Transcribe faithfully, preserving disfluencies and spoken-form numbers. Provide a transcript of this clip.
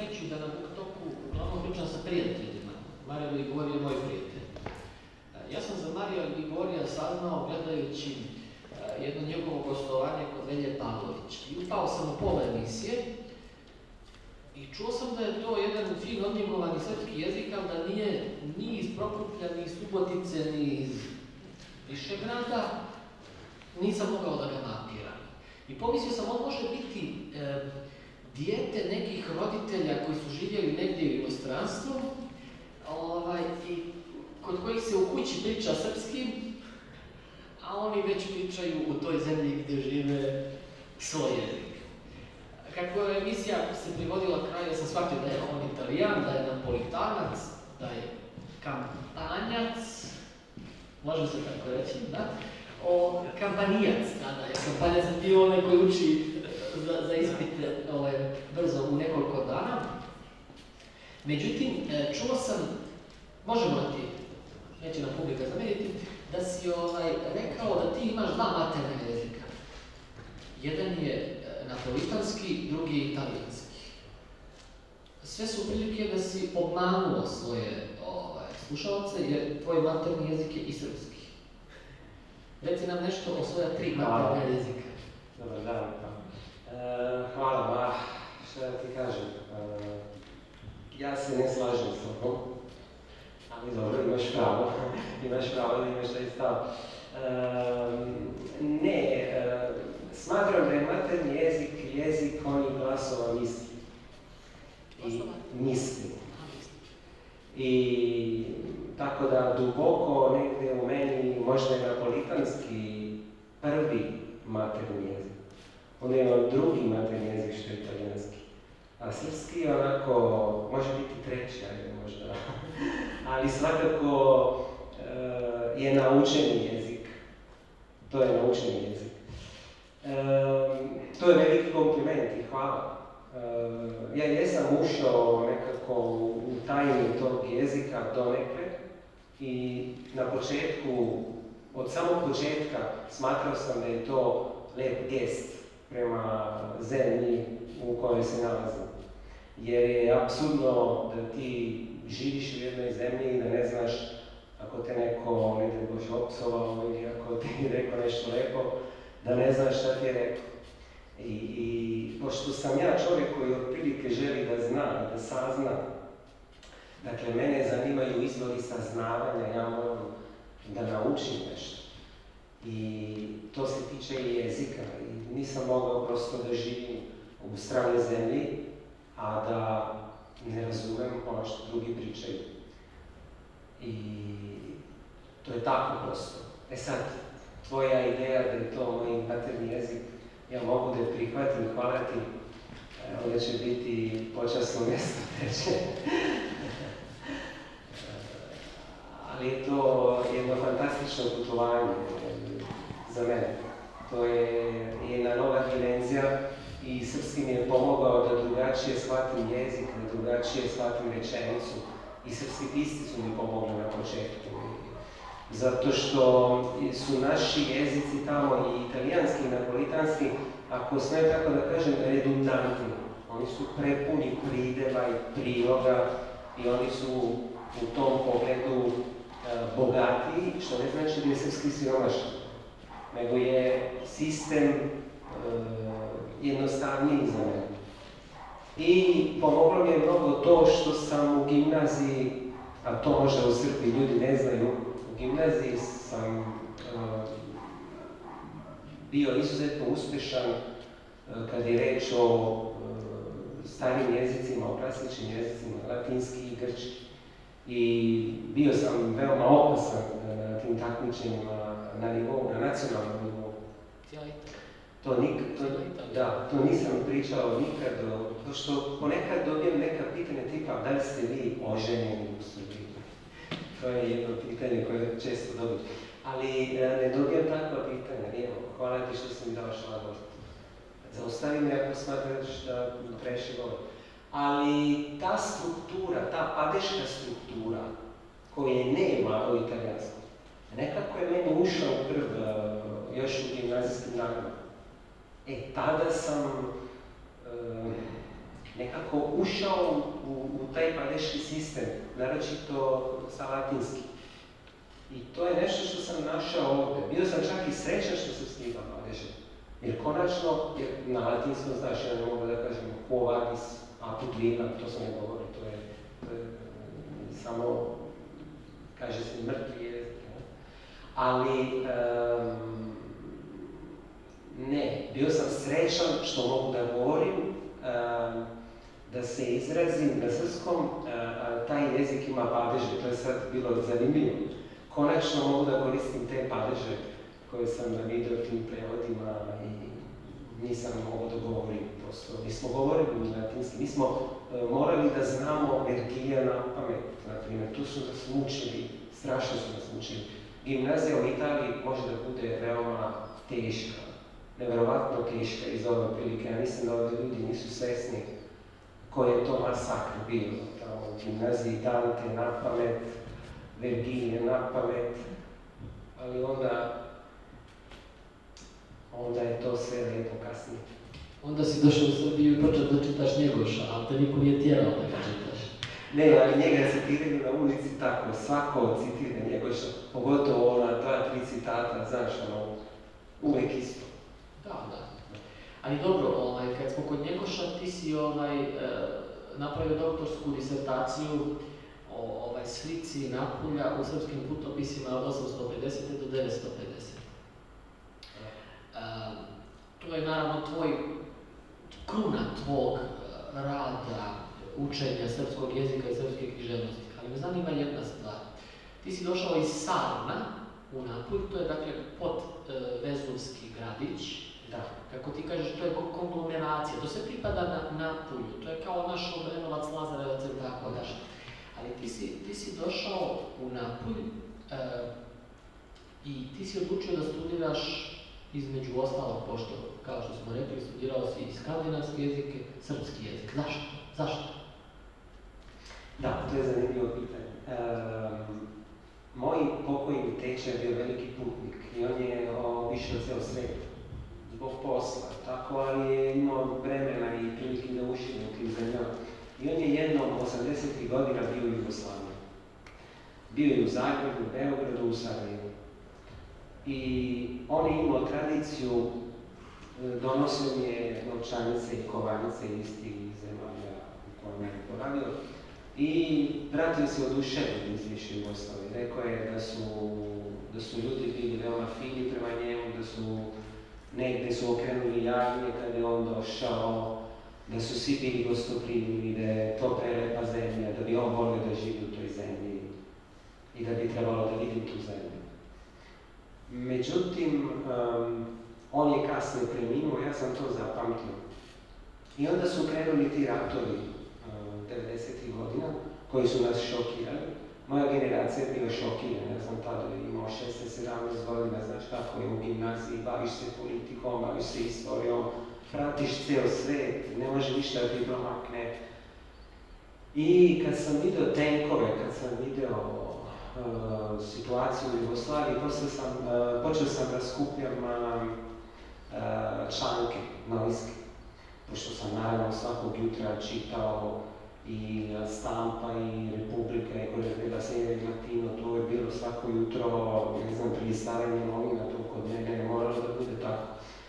sreću da na BookToku uglavnom pričam sa prijateljima. Mario Ligorije je moj prijatelj. Ja sam za Mario Ligorija saznao gledajući jedno njegovo gostovanje kod Velje Pavlović. I upao sam u pola emisije i čuo sam da je to jedan fin odnjegovani srpski jezik, ali da nije ni iz Prokuplja, ni iz Subotice, ni iz Višegrada. Nisam mogao da ga mapiram. I pomislio sam, on može biti e, dijete nekih roditelja koji su živjeli negdje u inostranstvu, ovaj, i kod kojih se u kući priča srpskim, a oni već pričaju u toj zemlji gdje žive svoj jezik. Kako je emisija se privodila kraju, ja sam shvatio da je on Italijan, da je napolitanac, da je kampanjac, može se tako reći, da? O, kampanijac, da, da, jer kampanjac je bio onaj koji uči za, za ispite ovaj, brzo u nekoliko dana. Međutim, čuo sam, možemo da ti, neće nam publika zameriti, da si ovaj, rekao da ti imaš dva materna jezika. Jedan je napolitanski, drugi je italijanski. Sve su prilike da si obmanuo svoje ovaj, slušalce, jer tvoj materni jezik je i srpski. Reci nam nešto o svoja tri materna jezika. Dobar dan. E, hvala, ma, šta da ti kažem. E, ja se ne slažem s tobom, ali dobro, imaš pravo. imaš pravo da imaš taj stav. E, ne, e, smatram da je materni jezik jezik onih glasova misli. I misli. I tako da duboko negdje u meni možda je napolitanski prvi materni jezik. Onda imam drugi materni jezik što je italijanski. A srpski onako, može biti treći, ajde možda. Ali svakako uh, je naučeni jezik. To je naučeni jezik. Um, to je veliki kompliment i hvala. Uh, ja jesam ušao nekako u tajnu tog jezika donekle i na početku, od samog početka smatrao sam da je to lep gest prema zemlji u kojoj se nalazim. Jer je apsurdno da ti živiš u jednoj zemlji i da ne znaš ako te neko, ne te boš opsovao ili ako ti rekao nešto lepo, da ne znaš šta ti je rekao. I, i pošto sam ja čovjek koji otprilike želi da zna, da sazna, dakle, mene zanimaju izvori saznavanja, ja moram da naučim nešto. I to se tiče i jezika. I nisam mogao prosto da živim u stranoj zemlji, a da ne razumem ono što drugi pričaju. I to je tako prosto. E sad, tvoja ideja da je to moj materni jezik, ja mogu da je prihvatim, hvala ti, onda će biti počasno mjesto teče. Ali je to jedno fantastično putovanje za mene. To je jedna nova dimenzija i srpski mi je pomogao da drugačije shvatim jezik, da drugačije shvatim rečenicu. I srpski pisci su mi pomogli na početku. Zato što su naši jezici tamo i italijanski i napolitanski, ako smijem tako da kažem, redundantni. Oni su prepuni prideva i priloga i oni su u tom pogledu uh, bogatiji, što ne znači da je srpski siromašan, nego je sistem uh, jednostavniji za mene. I pomoglo mi je mnogo to što sam u gimnaziji, a to možda u Srbiji ljudi ne znaju, u gimnaziji sam uh, bio izuzetno uspješan uh, kad je reč o uh, starim jezicima, o klasičnim jezicima, latinski i grčki. I bio sam veoma opasan na tim takmičenjima na nivou, na nacionalnom nivou. To, nik, to, da, to nisam pričao nikad, to što ponekad dobijem neka pitanja tipa da li ste vi oženjeni u Srbiji. To je jedno pitanje koje često dobijem. Ali ne dobijem takva pitanja, evo, hvala ti što si mi dao šlagvort. Zaustavi me ako smatraš da preši govor. Ali ta struktura, ta padeška struktura koje nema u italijanskom, nekako je meni ušla u krv još u gimnazijskim danima. E, tada sam e, nekako nekako ušao u, u taj padeški sistem, naročito sa latinski. I to je nešto što sam našao ovdje. Bio sam čak i srećan što se snima padeže. Jer konačno, jer na latinskom znaš, ja ne mogu da kažem quo vadis apud vina, to sam ne govori, to je, to je samo, kaže se, mrtvi jezik. Ne? Ali, um, ne, bio sam srećan što mogu da govorim, um, da se izrazim na srpskom, uh, taj jezik ima padeže, to je sad bilo zanimljivo. Konačno mogu da koristim te padeže koje sam vidio tim prevodima i nisam mogao da govorim prosto. Mi smo govorili latinski, mi smo uh, morali da znamo Vergilija na pamet, na primjer. Tu su nas mučili, strašno su nas mučili. Gimnazija u Italiji može da bude veoma teška, neverovatno teška iz ove prilike. Ja mislim da ovdje ljudi nisu svesni koji je to masakr bilo. Tamo u gimnaziji Dante na pamet, Vergilije na pamet, ali onda, onda je to sve lijepo kasnije. Onda si došao u Srbiju i počeo da čitaš Njegoša, ali te niko nije tjerao da ga čitaš. Ne, ali njega citiraju na ulici tako, svako citira Njegoša, pogotovo ona dva, tri citata, znaš, ono, uvijek isto. Da, da. Ali dobro, ovaj, kad smo kod Njegoša, ti si ovaj, e, napravio doktorsku disertaciju o ovaj, slici Napulja u srpskim putopisima od osamsto pedesete do devetsto pedesete. E, to je naravno tvoj, kruna tvog rada, učenja srpskog jezika i srpske književnosti. Ali me zanima jedna stvar. Ti si došao iz Sarna u Napulj, to je dakle pod e, Vezuvski gradić. Da. Kako ti kažeš, to je konglomeracija, to se pripada na Napulju, to je kao naš Obrenovac, Lazarevac i tako daš. Ali ti si, ti si došao u Napulj e, i ti si odlučio da studiraš između ostalog, pošto, kao što smo rekli, studirao si i skandinavski jezik i srpski jezik. Zašto? Zašto? Da, to je zanimljivo pitanje. Um, moj pokojni teča je bio veliki putnik i on je obišao ceo svijet zbog posla, tako, ali je imao vremena i prilike da ušine u tim zemljama. I on je jednom osamdesetih godina bio u Jugoslaviji. Bio je u Zagrebu, u Beogradu, u Sarajevu. I on je imao tradiciju, donosio je novčanice i kovanice iz tih zemalja u kojima je boravio. I vratio se oduševljen iz više Jugoslavije. Rekao je da su, da su ljudi bili veoma fini prema njemu, da su negdje su okrenuli jagnje kad je on došao, da su svi bili gostoprimljivi, da je to prelepa zemlja, da bi on volio da živi u toj zemlji i da bi trebalo da vidi tu zemlju. Međutim, um, on je kasnije preminuo, ja sam to zapamtio. I onda su krenuli ti ratovi uh, devedesetih godina, koji su nas šokirali. Moja generacija je bila šokirana, ja sam tada imao šesnaest sedamnaest godina, znaš kako je u gimnaziji, baviš se politikom, baviš se istorijom, pratiš ceo svet, ne može ništa da ti promakne. I kad sam vidio tenkove, kad sam vidio uh, situaciju u Jugoslaviji, počeo sam, uh, počeo sam da skupljam uh, članke, novinske, pošto sam naravno svakog jutra čitao i Stampa i Republika i Corriere Sera i Latino, to je bilo svako jutro, ne znam, prilistavanje novina, to kod mene je moralo da bude tako.